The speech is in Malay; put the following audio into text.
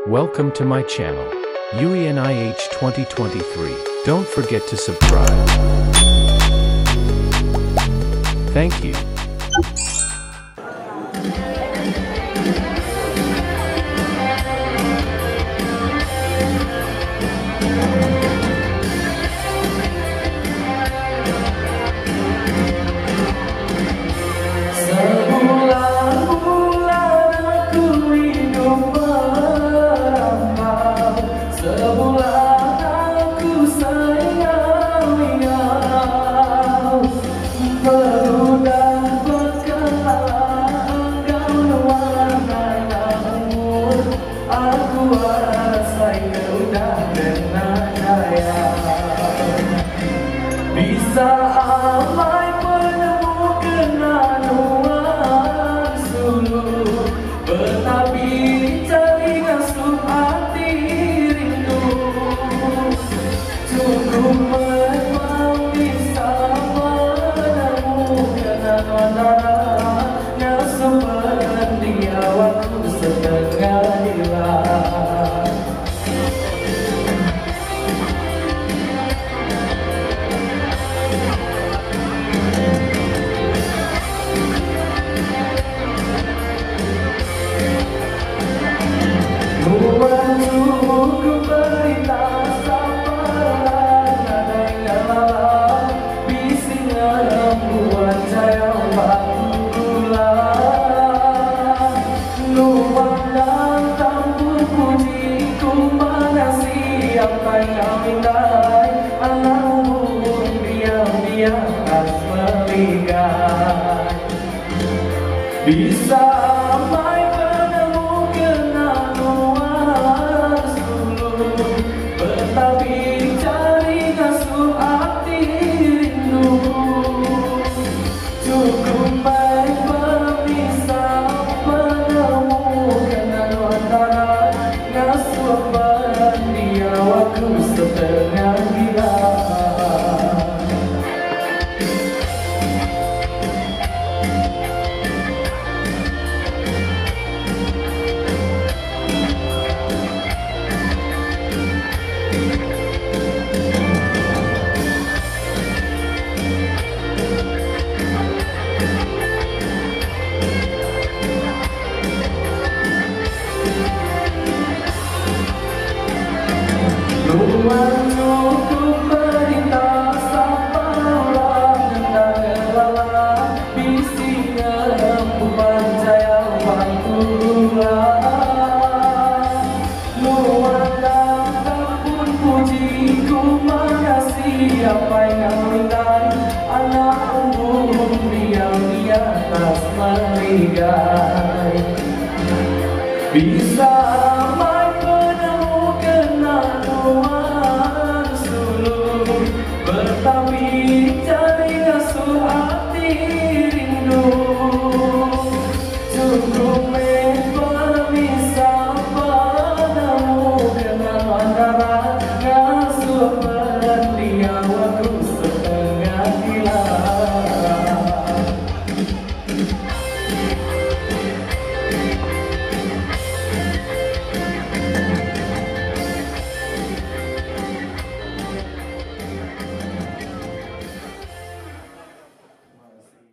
Welcome to my channel, UENIH 2023. Don't forget to subscribe. Thank you. Bisa amai penemu kenanuan sulur, tetapi cari ngasuh hati rindu. Cukup memang bisa menemu kenanuan ngasuh dia waktu setengah hilang. Apa yang mintai anakmu diam-diam pas melihat. Bisa amai penemu kenanuan sulur, tetapi cari ngasuh hati rindu. Cukup baik bisa penemu kenanuan tanah ngasuh dia waktu setengah hilang. Cukup berita sampailah tentang kelala bisinya rembulan jaya waktu luang pun pujiku makasih apa yang mintai anak umum diam di atas meligai. Bisa